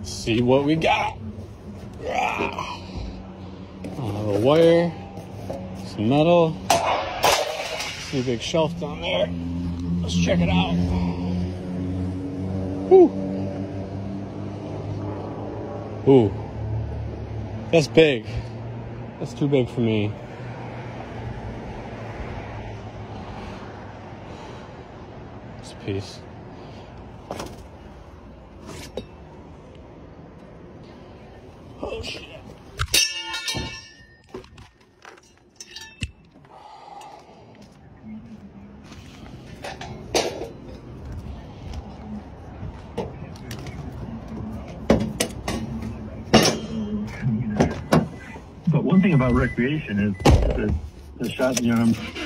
Let's see what we got. A little wire, some metal. See a big shelf down there. Let's check it out. Whew. Ooh, that's big. That's too big for me. It's a piece. Oh shit. But one thing about recreation is the shotgun